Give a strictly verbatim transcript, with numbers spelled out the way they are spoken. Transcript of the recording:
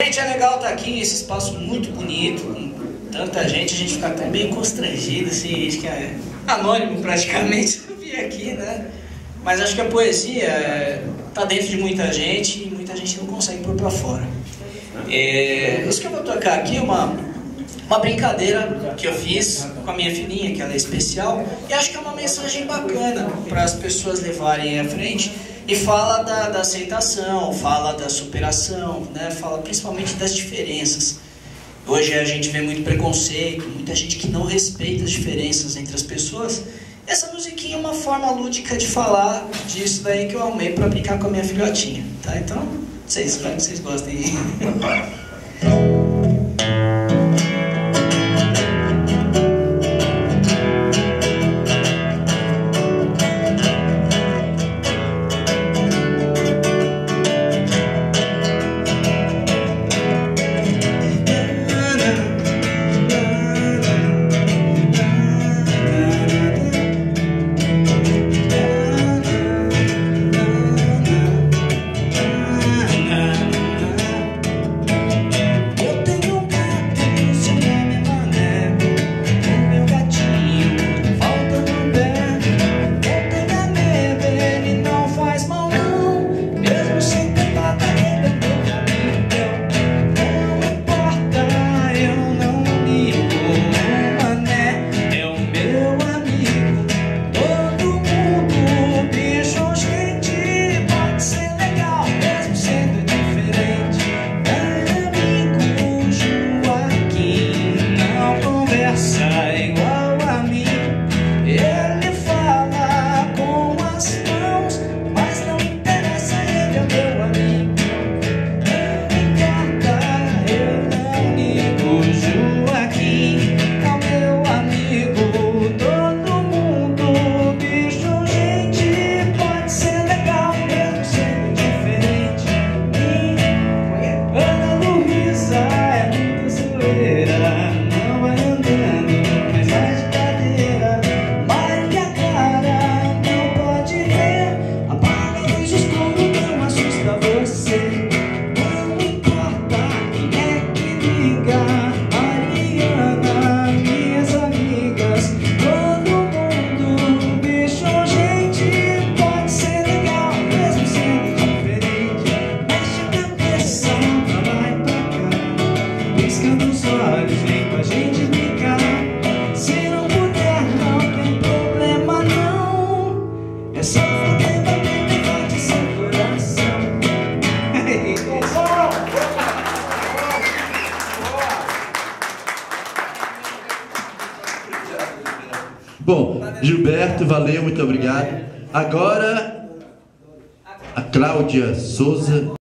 Gente, é legal estar aqui nesse espaço muito bonito, com tanta gente, a gente fica até meio constrangido, assim, acho que é anônimo praticamente vir aqui, né? Mas acho que a poesia está dentro de muita gente e muita gente não consegue pôr para fora. É, isso que eu vou tocar aqui é uma, uma brincadeira que eu fiz com a minha filhinha, que ela é especial, e acho que é uma mensagem bacana para as pessoas levarem à frente. E fala da, da aceitação, fala da superação, né? Fala principalmente das diferenças. Hoje a gente vê muito preconceito, muita gente que não respeita as diferenças entre as pessoas. Essa musiquinha é uma forma lúdica de falar disso daí que eu arrumei para brincar com a minha filhotinha, tá? Então, vocês, espero que vocês gostem. Bom, Gilberto, valeu, muito obrigado. Agora, a Cláudia Souza.